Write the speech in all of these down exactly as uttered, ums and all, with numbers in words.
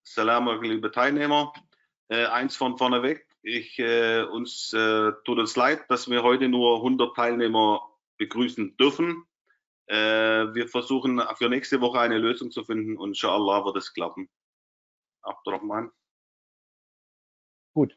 Salam, liebe Teilnehmer. Äh, eins von vorneweg. Ich, äh, uns äh, tut es leid, dass wir heute nur hundert Teilnehmer begrüßen dürfen. Äh, wir versuchen für nächste Woche eine Lösung zu finden und inshallah wird es klappen. Abdurrahman. Gut.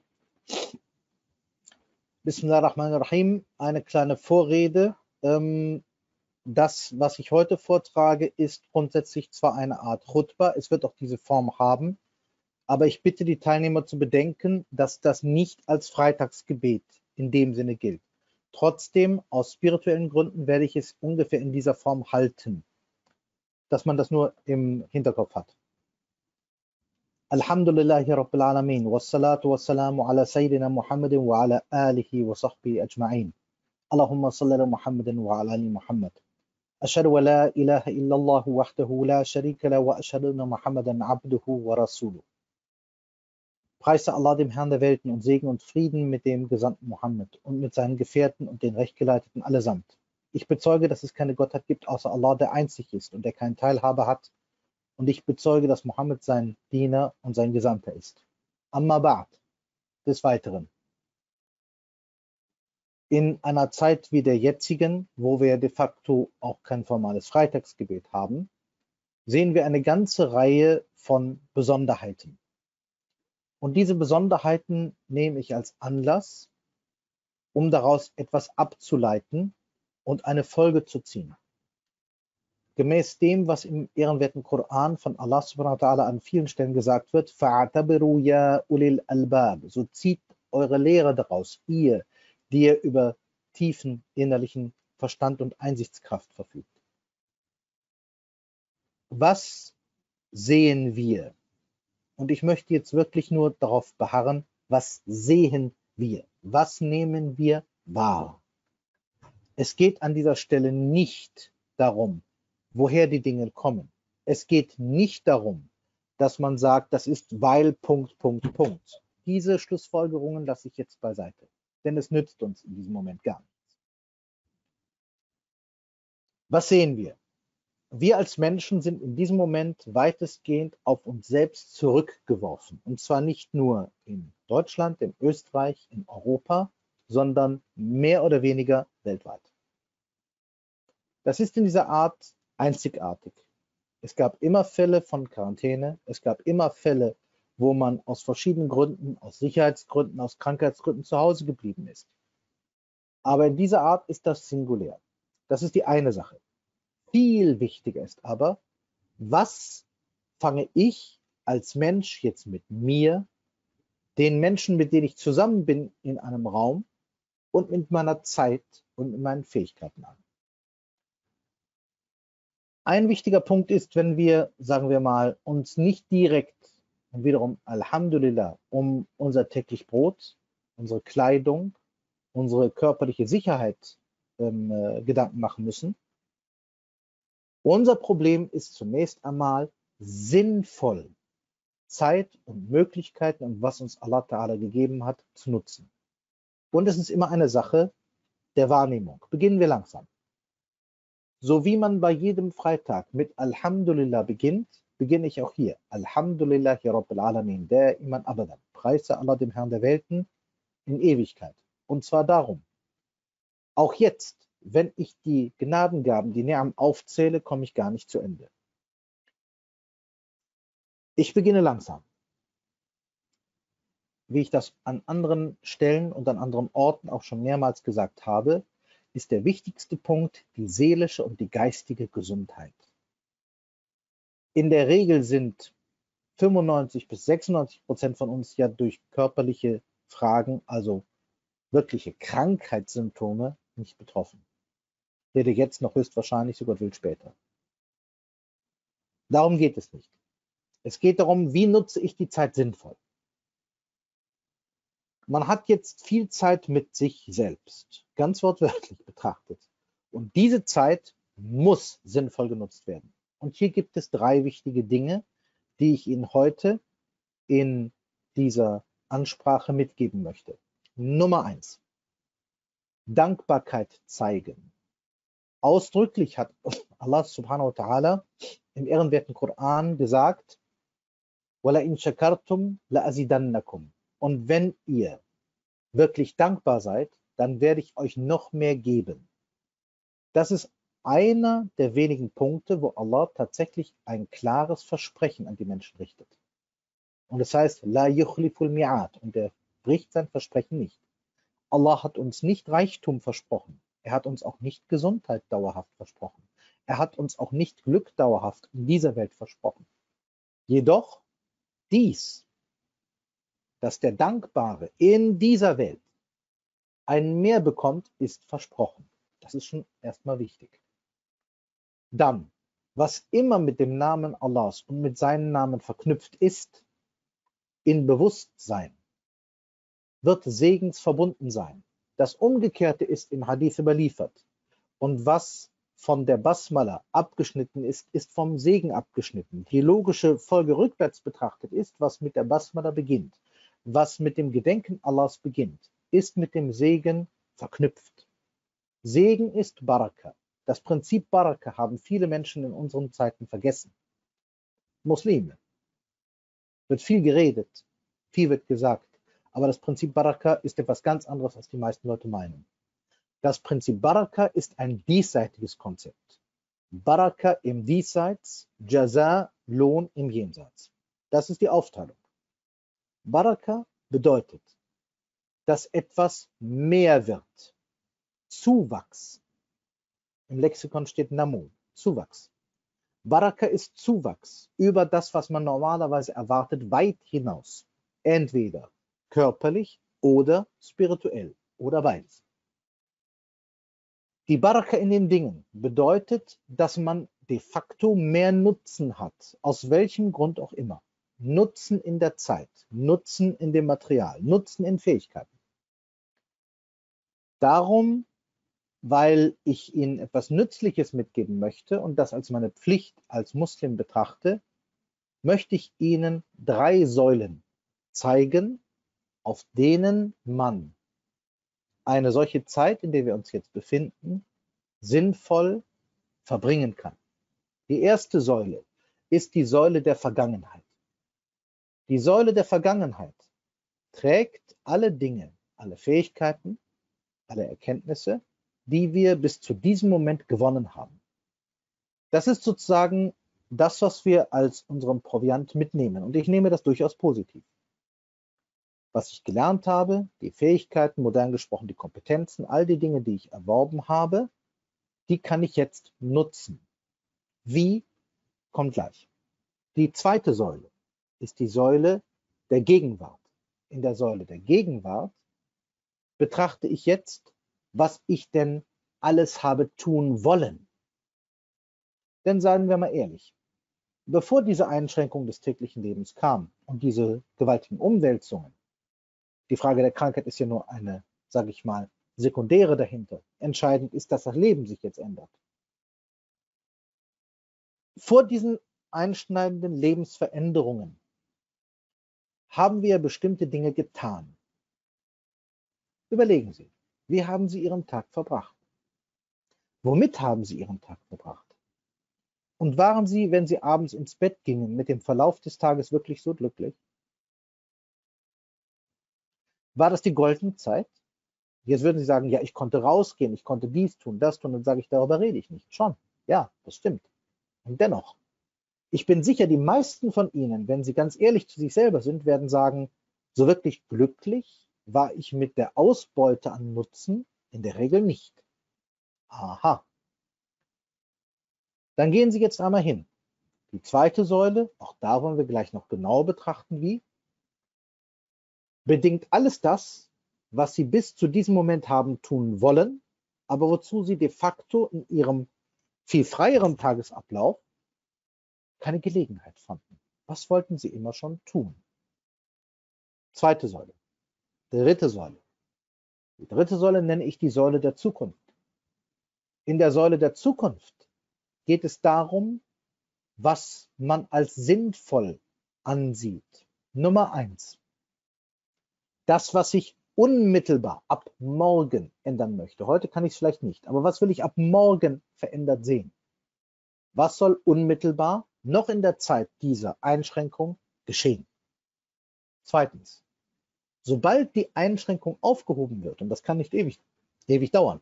Bismillahirrahmanirrahim. Eine kleine Vorrede. Ähm, das, was ich heute vortrage, ist grundsätzlich zwar eine Art Khutbah, es wird auch diese Form haben, aber ich bitte die Teilnehmer zu bedenken, dass das nicht als Freitagsgebet in dem Sinne gilt. Trotzdem, aus spirituellen Gründen werde ich es ungefähr in dieser Form halten, dass man das nur im Hinterkopf hat. Alhamdulillahi Rabbil Alamin, wassalatu wassalamu ala Sayyidina Muhammadin wa ala alihi wa sahbihi ajma'in. Allahumma salli ala Muhammadin wa ala ali Muhammad. Ashhadu wa la ilaha illallah wahdahu la sharika la wa ashhadu anna Muhammadan abduhu wa rasuluh. Preise Allah dem Herrn der Welten und Segen und Frieden mit dem Gesandten Mohammed und mit seinen Gefährten und den Rechtgeleiteten allesamt. Ich bezeuge, dass es keine Gottheit gibt, außer Allah, der einzig ist und der keinen Teilhaber hat. Und ich bezeuge, dass Mohammed sein Diener und sein Gesandter ist. Amma ba'd, des Weiteren. In einer Zeit wie der jetzigen, wo wir de facto auch kein formales Freitagsgebet haben, sehen wir eine ganze Reihe von Besonderheiten. Und diese Besonderheiten nehme ich als Anlass, um daraus etwas abzuleiten und eine Folge zu ziehen. Gemäß dem, was im ehrenwerten Koran von Allah subhanahu wa ta'ala an vielen Stellen gesagt wird, فَاعْتَبِرُوا يَا أُولِي الْأَلْبَابِ, so zieht eure Lehre daraus, ihr, die ihr über tiefen innerlichen Verstand und Einsichtskraft verfügt. Was sehen wir? Und ich möchte jetzt wirklich nur darauf beharren, was sehen wir? Was nehmen wir wahr? Es geht an dieser Stelle nicht darum, woher die Dinge kommen. Es geht nicht darum, dass man sagt, das ist weil, Punkt, Punkt, Punkt. Diese Schlussfolgerungen lasse ich jetzt beiseite, denn es nützt uns in diesem Moment gar nichts. Was sehen wir? Wir als Menschen sind in diesem Moment weitestgehend auf uns selbst zurückgeworfen. Und zwar nicht nur in Deutschland, in Österreich, in Europa, sondern mehr oder weniger weltweit. Das ist in dieser Art einzigartig. Es gab immer Fälle von Quarantäne, es gab immer Fälle, wo man aus verschiedenen Gründen, aus Sicherheitsgründen, aus Krankheitsgründen zu Hause geblieben ist. Aber in dieser Art ist das singulär. Das ist die eine Sache. Viel wichtiger ist aber, was fange ich als Mensch jetzt mit mir, den Menschen, mit denen ich zusammen bin in einem Raum und mit meiner Zeit und mit meinen Fähigkeiten an. Ein wichtiger Punkt ist, wenn wir, sagen wir mal, uns nicht direkt und wiederum Alhamdulillah um unser täglich Brot, unsere Kleidung, unsere körperliche Sicherheit ähm, äh, Gedanken machen müssen. Unser Problem ist zunächst einmal sinnvoll Zeit und Möglichkeiten und was uns Allah Ta'ala gegeben hat, zu nutzen. Und es ist immer eine Sache der Wahrnehmung. Beginnen wir langsam. So wie man bei jedem Freitag mit Alhamdulillah beginnt, beginne ich auch hier. Alhamdulillahi Rabbil Alamin, der Iman Abadan. Preise Allah dem Herrn der Welten in Ewigkeit. Und zwar darum, auch jetzt, wenn ich die Gnadengaben, die Ni'am aufzähle, komme ich gar nicht zu Ende. Ich beginne langsam. Wie ich das an anderen Stellen und an anderen Orten auch schon mehrmals gesagt habe, ist der wichtigste Punkt die seelische und die geistige Gesundheit. In der Regel sind fünfundneunzig bis sechsundneunzig Prozent von uns ja durch körperliche Fragen, also wirkliche Krankheitssymptome, nicht betroffen. Werde jetzt noch höchstwahrscheinlich, so Gott will später. Darum geht es nicht. Es geht darum, wie nutze ich die Zeit sinnvoll. Man hat jetzt viel Zeit mit sich selbst, ganz wortwörtlich betrachtet. Und diese Zeit muss sinnvoll genutzt werden. Und hier gibt es drei wichtige Dinge, die ich Ihnen heute in dieser Ansprache mitgeben möchte. Nummer eins. Dankbarkeit zeigen. Ausdrücklich hat Allah subhanahu wa ta'ala im ehrenwerten Koran gesagt, وَلَئِنْ شَكَرْتُمْ لَأَزِدَنَّكُمْ. Und wenn ihr wirklich dankbar seid, dann werde ich euch noch mehr geben. Das ist einer der wenigen Punkte, wo Allah tatsächlich ein klares Versprechen an die Menschen richtet. Und es heißt, La yukhliful mi'ad. Und er bricht sein Versprechen nicht. Allah hat uns nicht Reichtum versprochen. Er hat uns auch nicht Gesundheit dauerhaft versprochen. Er hat uns auch nicht Glück dauerhaft in dieser Welt versprochen. Jedoch dies, dass der Dankbare in dieser Welt ein Mehr bekommt, ist versprochen. Das ist schon erstmal wichtig. Dann, was immer mit dem Namen Allahs und mit seinen Namen verknüpft ist, in Bewusstsein, wird Segens verbunden sein. Das Umgekehrte ist im Hadith überliefert. Und was von der Basmala abgeschnitten ist, ist vom Segen abgeschnitten. Die logische Folge rückwärts betrachtet ist, was mit der Basmala beginnt. Was mit dem Gedenken Allahs beginnt, ist mit dem Segen verknüpft. Segen ist Baraka. Das Prinzip Baraka haben viele Menschen in unseren Zeiten vergessen. Muslime. Wird viel geredet, viel wird gesagt, aber das Prinzip Baraka ist etwas ganz anderes, als die meisten Leute meinen. Das Prinzip Baraka ist ein diesseitiges Konzept. Baraka im Diesseits, Jaza, Lohn im Jenseits. Das ist die Aufteilung. Baraka bedeutet, dass etwas mehr wird. Zuwachs. Im Lexikon steht Namu, Zuwachs. Baraka ist Zuwachs über das, was man normalerweise erwartet, weit hinaus. Entweder körperlich oder spirituell oder beides. Die Baraka in den Dingen bedeutet, dass man de facto mehr Nutzen hat, aus welchem Grund auch immer. Nutzen in der Zeit, Nutzen in dem Material, Nutzen in Fähigkeiten. Darum, weil ich Ihnen etwas Nützliches mitgeben möchte und das als meine Pflicht als Muslim betrachte, möchte ich Ihnen drei Säulen zeigen, auf denen man eine solche Zeit, in der wir uns jetzt befinden, sinnvoll verbringen kann. Die erste Säule ist die Säule der Vergangenheit. Die Säule der Vergangenheit trägt alle Dinge, alle Fähigkeiten, alle Erkenntnisse, die wir bis zu diesem Moment gewonnen haben. Das ist sozusagen das, was wir als unseren Proviant mitnehmen. Und ich nehme das durchaus positiv. Was ich gelernt habe, die Fähigkeiten, modern gesprochen die Kompetenzen, all die Dinge, die ich erworben habe, die kann ich jetzt nutzen. Wie? Kommt gleich. Die zweite Säule ist die Säule der Gegenwart. In der Säule der Gegenwart betrachte ich jetzt, was ich denn alles habe tun wollen. Denn seien wir mal ehrlich, bevor diese Einschränkung des täglichen Lebens kam und diese gewaltigen Umwälzungen, die Frage der Krankheit ist ja nur eine, sage ich mal, sekundäre dahinter. Entscheidend ist, dass das Leben sich jetzt ändert. Vor diesen einschneidenden Lebensveränderungen haben wir bestimmte Dinge getan. Überlegen Sie, wie haben Sie Ihren Tag verbracht? Womit haben Sie Ihren Tag verbracht? Und waren Sie, wenn Sie abends ins Bett gingen, mit dem Verlauf des Tages wirklich so glücklich? War das die goldene Zeit? Jetzt würden Sie sagen, ja, ich konnte rausgehen, ich konnte dies tun, das tun. Dann sage ich, darüber rede ich nicht. Schon, ja, das stimmt. Und dennoch, ich bin sicher, die meisten von Ihnen, wenn Sie ganz ehrlich zu sich selber sind, werden sagen, so wirklich glücklich war ich mit der Ausbeute an Nutzen in der Regel nicht. Aha. Dann gehen Sie jetzt einmal hin. Die zweite Säule, auch da wollen wir gleich noch genau betrachten, wie, bedingt alles das, was Sie bis zu diesem Moment haben tun wollen, aber wozu Sie de facto in Ihrem viel freieren Tagesablauf keine Gelegenheit fanden. Was wollten Sie immer schon tun? Zweite Säule. Dritte Säule. Die dritte Säule nenne ich die Säule der Zukunft. In der Säule der Zukunft geht es darum, was man als sinnvoll ansieht. Nummer eins. Das, was ich unmittelbar ab morgen ändern möchte. Heute kann ich es vielleicht nicht, aber was will ich ab morgen verändert sehen? Was soll unmittelbar noch in der Zeit dieser Einschränkung geschehen. Zweitens, sobald die Einschränkung aufgehoben wird, und das kann nicht ewig, ewig dauern,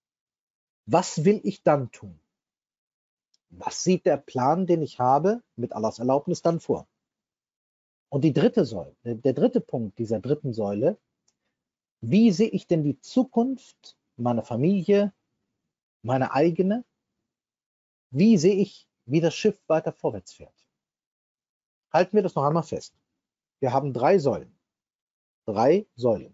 was will ich dann tun? Was sieht der Plan, den ich habe, mit Allahs Erlaubnis dann vor? Und die dritte Säule, der dritte Punkt dieser dritten Säule, wie sehe ich denn die Zukunft meiner Familie, meine eigene? Wie sehe ich, wie das Schiff weiter vorwärts fährt? Halten wir das noch einmal fest. Wir haben drei Säulen. Drei Säulen.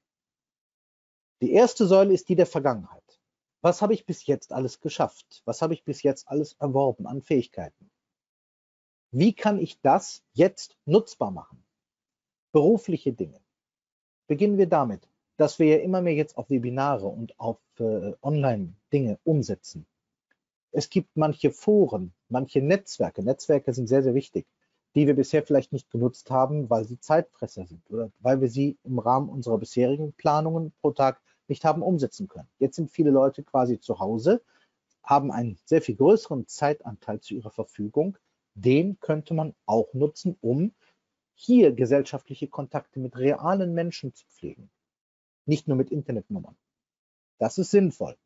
Die erste Säule ist die der Vergangenheit. Was habe ich bis jetzt alles geschafft? Was habe ich bis jetzt alles erworben an Fähigkeiten? Wie kann ich das jetzt nutzbar machen? Berufliche Dinge. Beginnen wir damit, dass wir ja immer mehr jetzt auf Webinare und auf äh, Online-Dinge umsetzen. Es gibt manche Foren, manche Netzwerke. Netzwerke sind sehr, sehr wichtig, die wir bisher vielleicht nicht genutzt haben, weil sie Zeitfresser sind oder weil wir sie im Rahmen unserer bisherigen Planungen pro Tag nicht haben umsetzen können. Jetzt sind viele Leute quasi zu Hause, haben einen sehr viel größeren Zeitanteil zu ihrer Verfügung. Den könnte man auch nutzen, um hier gesellschaftliche Kontakte mit realen Menschen zu pflegen. Nicht nur mit Internetnummern. Das ist sinnvoll.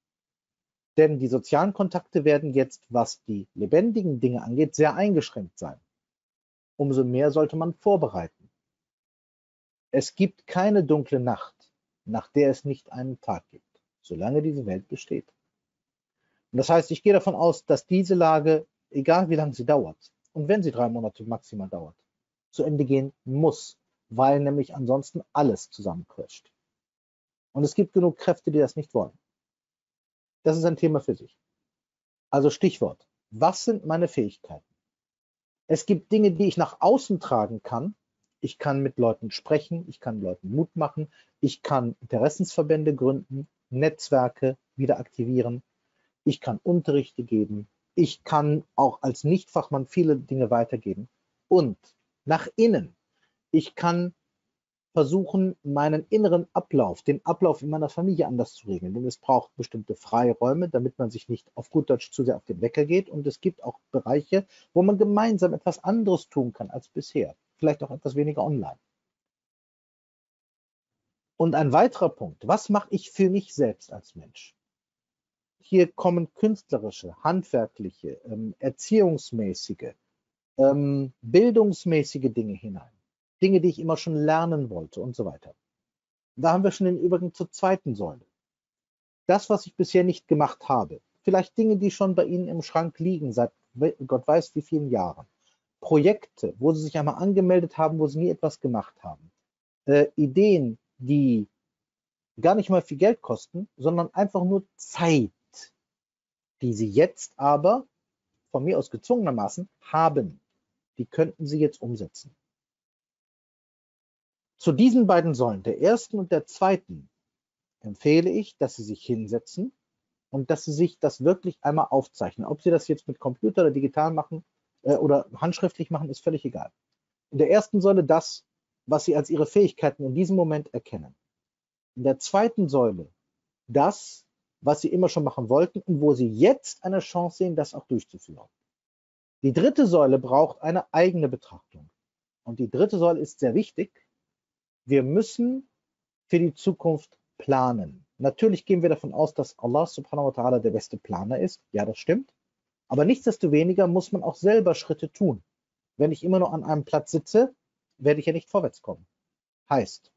Denn die sozialen Kontakte werden jetzt, was die lebendigen Dinge angeht, sehr eingeschränkt sein. Umso mehr sollte man vorbereiten. Es gibt keine dunkle Nacht, nach der es nicht einen Tag gibt, solange diese Welt besteht. Und das heißt, ich gehe davon aus, dass diese Lage, egal wie lange sie dauert, und wenn sie drei Monate maximal dauert, zu Ende gehen muss, weil nämlich ansonsten alles zusammencrasht. Und es gibt genug Kräfte, die das nicht wollen. Das ist ein Thema für sich. Also Stichwort, was sind meine Fähigkeiten? Es gibt Dinge, die ich nach außen tragen kann. Ich kann mit Leuten sprechen, ich kann Leuten Mut machen, ich kann Interessensverbände gründen, Netzwerke wieder aktivieren, ich kann Unterrichte geben, ich kann auch als Nichtfachmann viele Dinge weitergeben. Und nach innen, ich kann versuchen, meinen inneren Ablauf, den Ablauf in meiner Familie anders zu regeln. Denn es braucht bestimmte Freiräume, damit man sich nicht auf gut Deutsch zu sehr auf den Wecker geht. Und es gibt auch Bereiche, wo man gemeinsam etwas anderes tun kann als bisher. Vielleicht auch etwas weniger online. Und ein weiterer Punkt, was mache ich für mich selbst als Mensch? Hier kommen künstlerische, handwerkliche, ähm, erziehungsmäßige, ähm, bildungsmäßige Dinge hinein. Dinge, die ich immer schon lernen wollte und so weiter. Da haben wir schon den Übergang zur zweiten Säule. Das, was ich bisher nicht gemacht habe. Vielleicht Dinge, die schon bei Ihnen im Schrank liegen, seit Gott weiß wie vielen Jahren. Projekte, wo Sie sich einmal angemeldet haben, wo Sie nie etwas gemacht haben. Äh, Ideen, die gar nicht mal viel Geld kosten, sondern einfach nur Zeit, die Sie jetzt aber von mir aus gezwungenermaßen haben. Die könnten Sie jetzt umsetzen. Zu diesen beiden Säulen, der ersten und der zweiten, empfehle ich, dass Sie sich hinsetzen und dass Sie sich das wirklich einmal aufzeichnen. Ob Sie das jetzt mit Computer oder digital machen äh, oder handschriftlich machen, ist völlig egal. In der ersten Säule das, was Sie als Ihre Fähigkeiten in diesem Moment erkennen. In der zweiten Säule das, was Sie immer schon machen wollten und wo Sie jetzt eine Chance sehen, das auch durchzuführen. Die dritte Säule braucht eine eigene Betrachtung. Und die dritte Säule ist sehr wichtig. Wir müssen für die Zukunft planen. Natürlich gehen wir davon aus, dass Allah subhanahu wa ta'ala der beste Planer ist. Ja, das stimmt. Aber nichtsdestoweniger muss man auch selber Schritte tun. Wenn ich immer nur an einem Platz sitze, werde ich ja nicht vorwärts kommen. Heißt,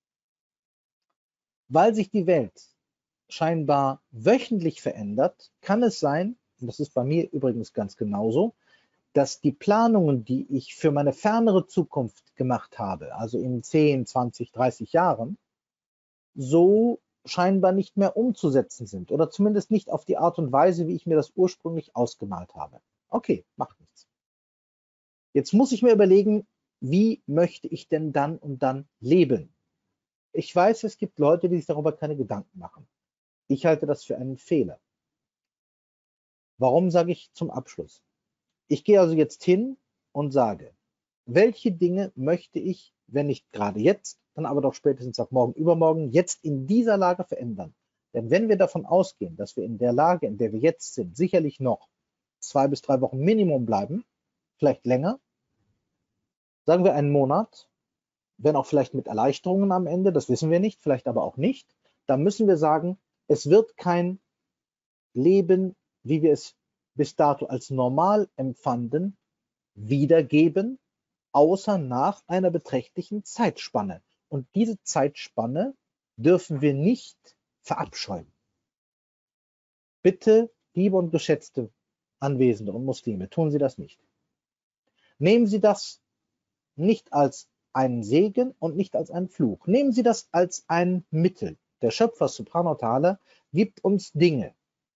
weil sich die Welt scheinbar wöchentlich verändert, kann es sein, und das ist bei mir übrigens ganz genauso, dass die Planungen, die ich für meine fernere Zukunft gemacht habe, also in zehn, zwanzig, dreißig Jahren, so scheinbar nicht mehr umzusetzen sind oder zumindest nicht auf die Art und Weise, wie ich mir das ursprünglich ausgemalt habe. Okay, macht nichts. Jetzt muss ich mir überlegen, wie möchte ich denn dann und dann leben? Ich weiß, es gibt Leute, die sich darüber keine Gedanken machen. Ich halte das für einen Fehler. Warum sage ich zum Abschluss? Ich gehe also jetzt hin und sage, welche Dinge möchte ich, wenn nicht gerade jetzt, dann aber doch spätestens ab morgen, übermorgen, jetzt in dieser Lage verändern? Denn wenn wir davon ausgehen, dass wir in der Lage, in der wir jetzt sind, sicherlich noch zwei bis drei Wochen Minimum bleiben, vielleicht länger, sagen wir einen Monat, wenn auch vielleicht mit Erleichterungen am Ende, das wissen wir nicht, vielleicht aber auch nicht, dann müssen wir sagen, es wird kein Leben, wie wir es bis dato als normal empfanden, wiedergeben, außer nach einer beträchtlichen Zeitspanne. Und diese Zeitspanne dürfen wir nicht verabscheuen. Bitte, liebe und geschätzte Anwesende und Muslime, tun Sie das nicht. Nehmen Sie das nicht als einen Segen und nicht als einen Fluch. Nehmen Sie das als ein Mittel. Der Schöpfer Subhanahu wa Ta'ala gibt uns Dinge.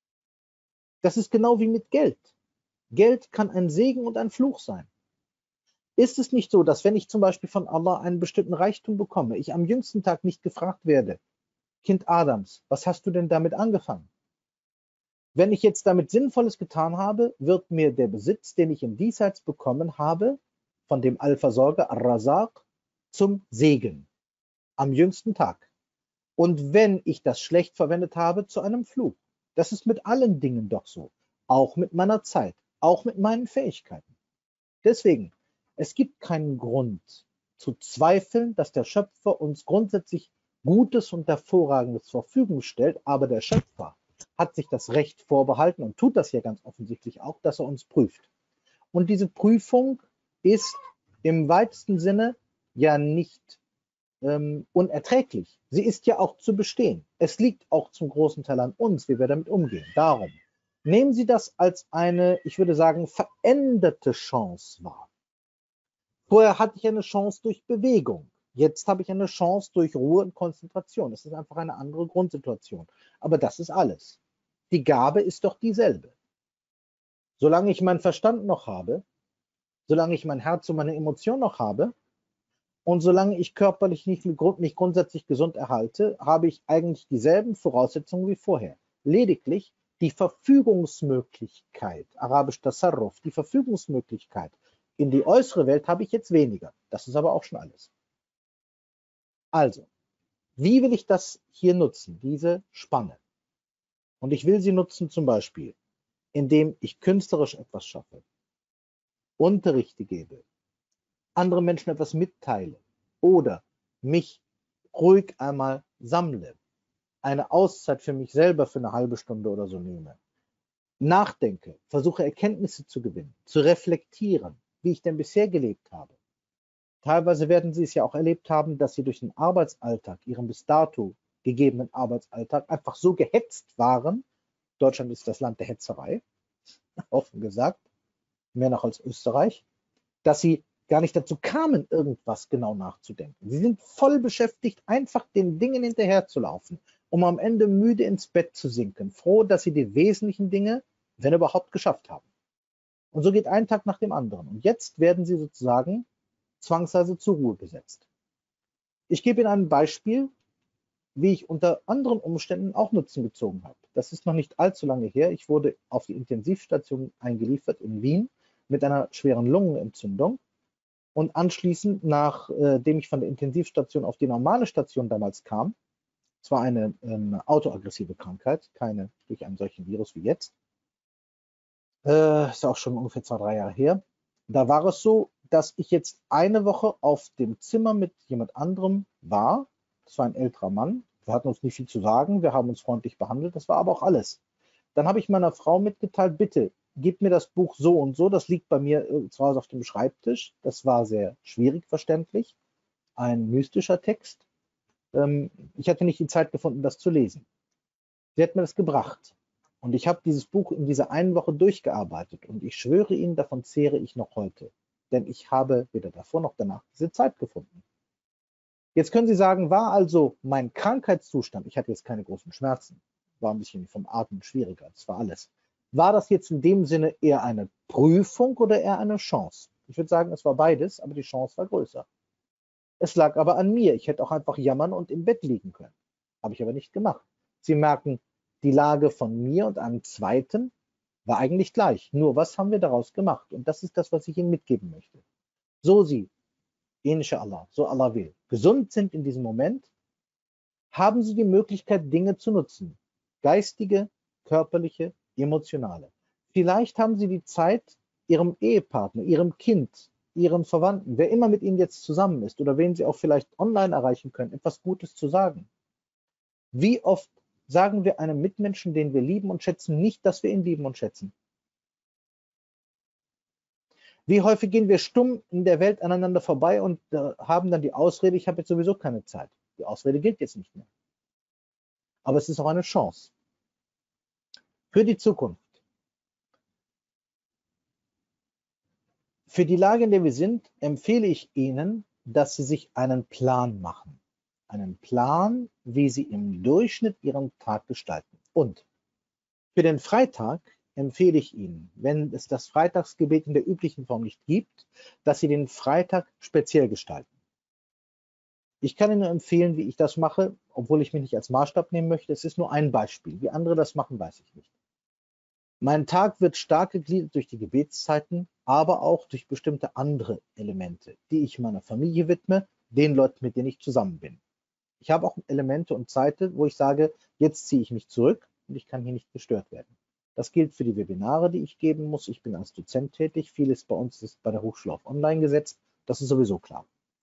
Das ist genau wie mit Geld. Geld kann ein Segen und ein Fluch sein. Ist es nicht so, dass wenn ich zum Beispiel von Allah einen bestimmten Reichtum bekomme, ich am jüngsten Tag nicht gefragt werde, Kind Adams, was hast du denn damit angefangen? Wenn ich jetzt damit Sinnvolles getan habe, wird mir der Besitz, den ich im Diesseits bekommen habe, von dem Allversorger Ar-Razaq zum Segen am jüngsten Tag. Und wenn ich das schlecht verwendet habe, zu einem Fluch. Das ist mit allen Dingen doch so. Auch mit meiner Zeit, auch mit meinen Fähigkeiten. Deswegen, es gibt keinen Grund zu zweifeln, dass der Schöpfer uns grundsätzlich Gutes und Hervorragendes zur Verfügung stellt, aber der Schöpfer hat sich das Recht vorbehalten und tut das ja ganz offensichtlich auch, dass er uns prüft. Und diese Prüfung ist im weitesten Sinne ja nicht ähm, unerträglich. Sie ist ja auch zu bestehen. Es liegt auch zum großen Teil an uns, wie wir damit umgehen. Darum nehmen Sie das als eine, ich würde sagen, veränderte Chance wahr. Vorher hatte ich eine Chance durch Bewegung. Jetzt habe ich eine Chance durch Ruhe und Konzentration. Es ist einfach eine andere Grundsituation. Aber das ist alles. Die Gabe ist doch dieselbe. Solange ich meinen Verstand noch habe, solange ich mein Herz und meine Emotionen noch habe und solange ich körperlich nicht, nicht grundsätzlich gesund erhalte, habe ich eigentlich dieselben Voraussetzungen wie vorher. Lediglich die Verfügungsmöglichkeit, arabisch Tasarruf, die Verfügungsmöglichkeit in die äußere Welt habe ich jetzt weniger. Das ist aber auch schon alles. Also, wie will ich das hier nutzen, diese Spanne? Und ich will sie nutzen zum Beispiel, indem ich künstlerisch etwas schaffe, Unterrichte gebe, andere Menschen etwas mitteile oder mich ruhig einmal sammle, eine Auszeit für mich selber für eine halbe Stunde oder so nehme, nachdenke, versuche Erkenntnisse zu gewinnen, zu reflektieren, wie ich denn bisher gelebt habe. Teilweise werden Sie es ja auch erlebt haben, dass Sie durch den Arbeitsalltag, Ihren bis dato gegebenen Arbeitsalltag, einfach so gehetzt waren. Deutschland ist das Land der Hetzerei, offen gesagt, mehr noch als Österreich, dass Sie gar nicht dazu kamen, irgendwas genau nachzudenken. Sie sind voll beschäftigt, einfach den Dingen hinterherzulaufen, um am Ende müde ins Bett zu sinken, froh, dass Sie die wesentlichen Dinge, wenn überhaupt, geschafft haben. Und so geht ein Tag nach dem anderen. Und jetzt werden Sie sozusagen zwangsweise zur Ruhe gesetzt. Ich gebe Ihnen ein Beispiel, wie ich unter anderen Umständen auch Nutzen gezogen habe. Das ist noch nicht allzu lange her. Ich wurde auf die Intensivstation eingeliefert in Wien mit einer schweren Lungenentzündung und anschließend, nachdem ich von der Intensivstation auf die normale Station damals kam, es war eine ähm, autoaggressive Krankheit, keine durch einen solchen Virus wie jetzt, äh, ist auch schon ungefähr zwei, drei Jahre her, da war es so, dass ich jetzt eine Woche auf dem Zimmer mit jemand anderem war. Das war ein älterer Mann. Wir hatten uns nicht viel zu sagen. Wir haben uns freundlich behandelt. Das war aber auch alles. Dann habe ich meiner Frau mitgeteilt, bitte, gib mir das Buch so und so. Das liegt bei mir zu Hause auf dem Schreibtisch. Das war sehr schwierig verständlich. Ein mystischer Text. Ähm, ich hatte nicht die Zeit gefunden, das zu lesen. Sie hat mir das gebracht. Und ich habe dieses Buch in dieser einen Woche durchgearbeitet. Und ich schwöre Ihnen, davon zehre ich noch heute. Denn ich habe weder davor noch danach diese Zeit gefunden. Jetzt können Sie sagen, war also mein Krankheitszustand, ich hatte jetzt keine großen Schmerzen, war ein bisschen vom Atmen schwieriger, das war alles. War das jetzt in dem Sinne eher eine Prüfung oder eher eine Chance? Ich würde sagen, es war beides, aber die Chance war größer. Es lag aber an mir. Ich hätte auch einfach jammern und im Bett liegen können. Habe ich aber nicht gemacht. Sie merken, die Lage von mir und einem zweiten war eigentlich gleich. Nur was haben wir daraus gemacht? Und das ist das, was ich Ihnen mitgeben möchte. So Sie, inshallah, so Allah will, gesund sind in diesem Moment, haben Sie die Möglichkeit, Dinge zu nutzen. Geistige, körperliche, emotionale. Vielleicht haben Sie die Zeit, Ihrem Ehepartner, Ihrem Kind, Ihren Verwandten, wer immer mit Ihnen jetzt zusammen ist oder wen Sie auch vielleicht online erreichen können, etwas Gutes zu sagen. Wie oft sagen wir einem Mitmenschen, den wir lieben und schätzen, nicht, dass wir ihn lieben und schätzen? Wie häufig gehen wir stumm in der Welt aneinander vorbei und äh, haben dann die Ausrede, ich habe jetzt sowieso keine Zeit. Die Ausrede gilt jetzt nicht mehr. Aber es ist auch eine Chance für die Zukunft. Für die Lage, in der wir sind, empfehle ich Ihnen, dass Sie sich einen Plan machen. Einen Plan, wie Sie im Durchschnitt Ihren Tag gestalten. Und für den Freitag empfehle ich Ihnen, wenn es das Freitagsgebet in der üblichen Form nicht gibt, dass Sie den Freitag speziell gestalten. Ich kann Ihnen nur empfehlen, wie ich das mache, obwohl ich mich nicht als Maßstab nehmen möchte. Es ist nur ein Beispiel. Wie andere das machen, weiß ich nicht. Mein Tag wird stark gegliedert durch die Gebetszeiten, aber auch durch bestimmte andere Elemente, die ich meiner Familie widme, den Leuten, mit denen ich zusammen bin. Ich habe auch Elemente und Zeiten, wo ich sage, jetzt ziehe ich mich zurück und ich kann hier nicht gestört werden. Das gilt für die Webinare, die ich geben muss. Ich bin als Dozent tätig. Vieles bei uns ist bei der Hochschule auf Online gesetzt. Das ist sowieso klar.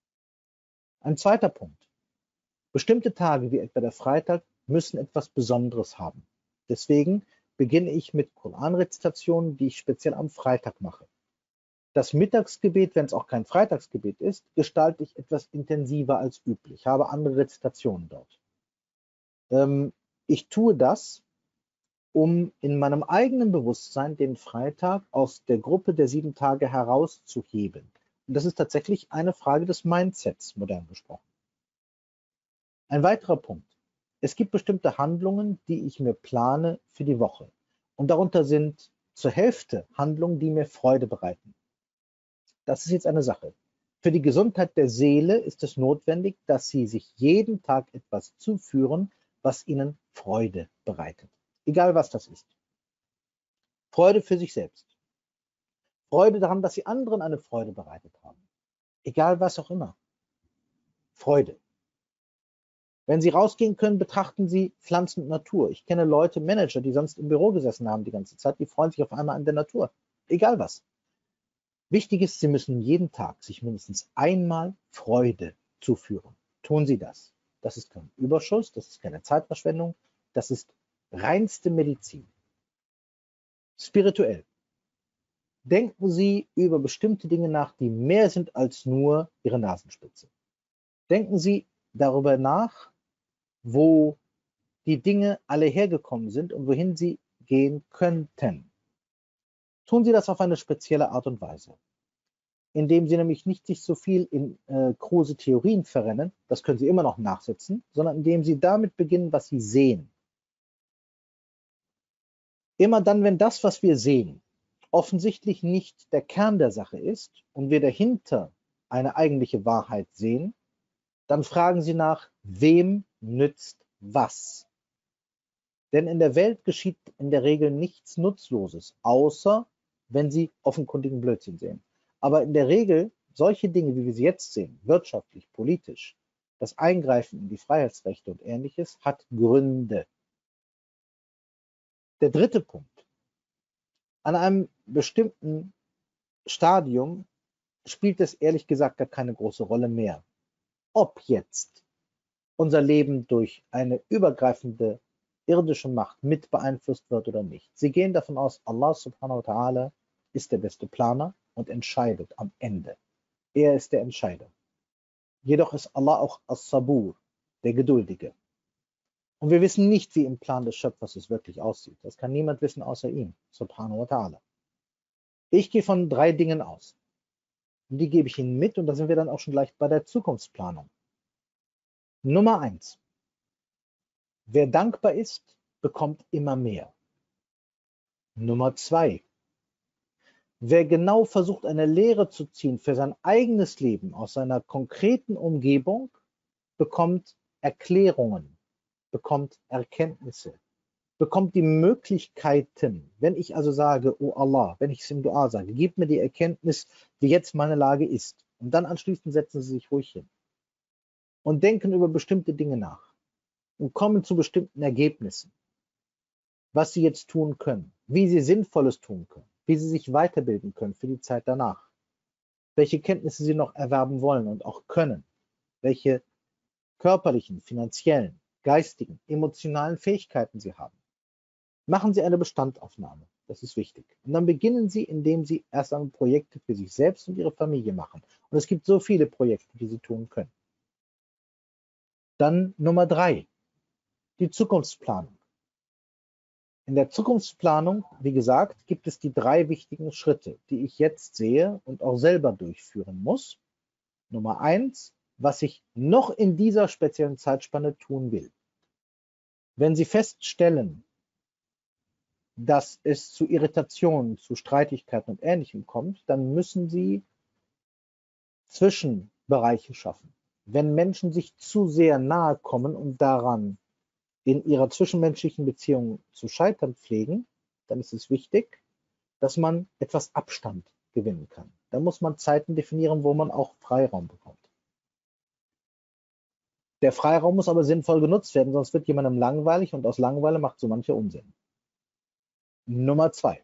Ein zweiter Punkt. Bestimmte Tage, wie etwa der Freitag, müssen etwas Besonderes haben. Deswegen beginne ich mit Koranrezitationen, die ich speziell am Freitag mache. Das Mittagsgebet, wenn es auch kein Freitagsgebet ist, gestalte ich etwas intensiver als üblich. Ich habe andere Rezitationen dort. Ähm, ich tue das, um in meinem eigenen Bewusstsein den Freitag aus der Gruppe der sieben Tage herauszuheben. Und das ist tatsächlich eine Frage des Mindsets, modern gesprochen. Ein weiterer Punkt. Es gibt bestimmte Handlungen, die ich mir plane für die Woche. Und darunter sind zur Hälfte Handlungen, die mir Freude bereiten. Das ist jetzt eine Sache. Für die Gesundheit der Seele ist es notwendig, dass Sie sich jeden Tag etwas zuführen, was Ihnen Freude bereitet. Egal was das ist. Freude für sich selbst. Freude daran, dass Sie anderen eine Freude bereitet haben. Egal was auch immer. Freude. Wenn Sie rausgehen können, betrachten Sie Pflanzen und Natur. Ich kenne Leute, Manager, die sonst im Büro gesessen haben die ganze Zeit, die freuen sich auf einmal an der Natur. Egal was. Wichtig ist, Sie müssen jeden Tag sich mindestens einmal Freude zuführen. Tun Sie das. Das ist kein Überschuss, das ist keine Zeitverschwendung, das ist reinste Medizin. Spirituell. Denken Sie über bestimmte Dinge nach, die mehr sind als nur Ihre Nasenspitze. Denken Sie darüber nach, wo die Dinge alle hergekommen sind und wohin sie gehen könnten. Tun Sie das auf eine spezielle Art und Weise, indem Sie nämlich nicht sich so viel in äh, kruse Theorien verrennen, das können Sie immer noch nachsetzen, sondern indem Sie damit beginnen, was Sie sehen. Immer dann, wenn das, was wir sehen, offensichtlich nicht der Kern der Sache ist und wir dahinter eine eigentliche Wahrheit sehen, dann fragen Sie nach, wem nützt was? Denn in der Welt geschieht in der Regel nichts Nutzloses, außer wenn Sie offenkundigen Blödsinn sehen. Aber in der Regel solche Dinge, wie wir sie jetzt sehen, wirtschaftlich, politisch, das Eingreifen in die Freiheitsrechte und Ähnliches, hat Gründe. Der dritte Punkt. An einem bestimmten Stadium spielt es ehrlich gesagt gar keine große Rolle mehr, ob jetzt unser Leben durch eine übergreifende irdische Macht mit beeinflusst wird oder nicht. Sie gehen davon aus, Allah subhanahu wa ta'ala ist der beste Planer und entscheidet am Ende. Er ist der Entscheider. Jedoch ist Allah auch As-Sabur, der Geduldige. Und wir wissen nicht, wie im Plan des Schöpfers es wirklich aussieht. Das kann niemand wissen außer ihm, subhanahu wa ta'ala. Ich gehe von drei Dingen aus. Und die gebe ich Ihnen mit und da sind wir dann auch schon gleich bei der Zukunftsplanung. Nummer eins. Wer dankbar ist, bekommt immer mehr. Nummer zwei. Wer genau versucht, eine Lehre zu ziehen für sein eigenes Leben aus seiner konkreten Umgebung, bekommt Erklärungen, bekommt Erkenntnisse, bekommt die Möglichkeiten. Wenn ich also sage, oh Allah, wenn ich es im Dua sage, gib mir die Erkenntnis, wie jetzt meine Lage ist. Und dann anschließend setzen Sie sich ruhig hin und denken über bestimmte Dinge nach und kommen zu bestimmten Ergebnissen, was Sie jetzt tun können, wie Sie Sinnvolles tun können, wie Sie sich weiterbilden können für die Zeit danach. welche Kenntnisse Sie noch erwerben wollen und auch können, welche körperlichen, finanziellen, geistigen, emotionalen Fähigkeiten Sie haben. Machen Sie eine Bestandaufnahme, das ist wichtig. Und dann beginnen Sie, indem Sie erst einmal Projekte für sich selbst und Ihre Familie machen. Und es gibt so viele Projekte, die Sie tun können. Dann Nummer drei, die Zukunftsplanung. In der Zukunftsplanung, wie gesagt, gibt es die drei wichtigen Schritte, die ich jetzt sehe und auch selber durchführen muss. Nummer eins, was ich noch in dieser speziellen Zeitspanne tun will. Wenn Sie feststellen, dass es zu Irritationen, zu Streitigkeiten und Ähnlichem kommt, dann müssen Sie Zwischenbereiche schaffen. Wenn Menschen sich zu sehr nahe kommen und daran in ihrer zwischenmenschlichen Beziehung zu scheitern pflegen, dann ist es wichtig, dass man etwas Abstand gewinnen kann. Da muss man Zeiten definieren, wo man auch Freiraum bekommt. Der Freiraum muss aber sinnvoll genutzt werden, sonst wird jemandem langweilig und aus Langeweile macht so mancher Unsinn. Nummer zwei.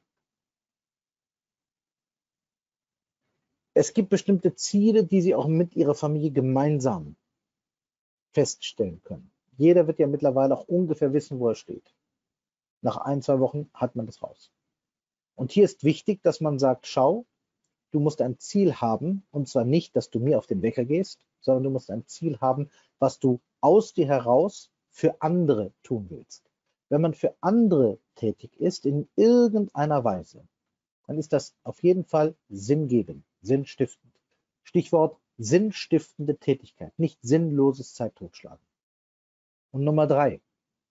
Es gibt bestimmte Ziele, die Sie auch mit Ihrer Familie gemeinsam feststellen können. Jeder wird ja mittlerweile auch ungefähr wissen, wo er steht. Nach ein, zwei Wochen hat man das raus. Und hier ist wichtig, dass man sagt, schau, du musst ein Ziel haben, und zwar nicht, dass du mir auf den Wecker gehst, sondern du musst ein Ziel haben, was du aus dir heraus für andere tun willst. Wenn man für andere tätig ist, in irgendeiner Weise, dann ist das auf jeden Fall sinngebend, sinnstiftend. Stichwort sinnstiftende Tätigkeit, nicht sinnloses Zeittotschlagen. Und Nummer drei,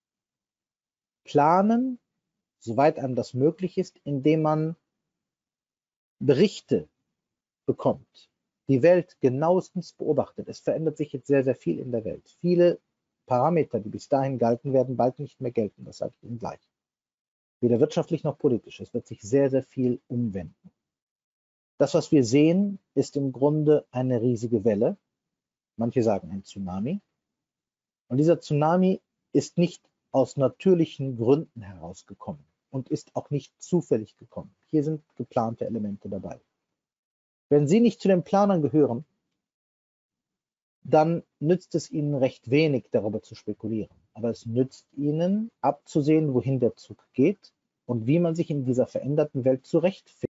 planen, soweit einem das möglich ist, indem man Berichte bekommt, die Welt genauestens beobachtet. Es verändert sich jetzt sehr, sehr viel in der Welt. Viele Parameter, die bis dahin galten, werden bald nicht mehr gelten, das sage ich Ihnen gleich. Weder wirtschaftlich noch politisch. Es wird sich sehr, sehr viel umwenden. Das, was wir sehen, ist im Grunde eine riesige Welle. Manche sagen ein Tsunami. Und dieser Tsunami ist nicht aus natürlichen Gründen herausgekommen und ist auch nicht zufällig gekommen. Hier sind geplante Elemente dabei. Wenn Sie nicht zu den Planern gehören, dann nützt es Ihnen recht wenig, darüber zu spekulieren. Aber es nützt Ihnen, abzusehen, wohin der Zug geht und wie man sich in dieser veränderten Welt zurechtfindet.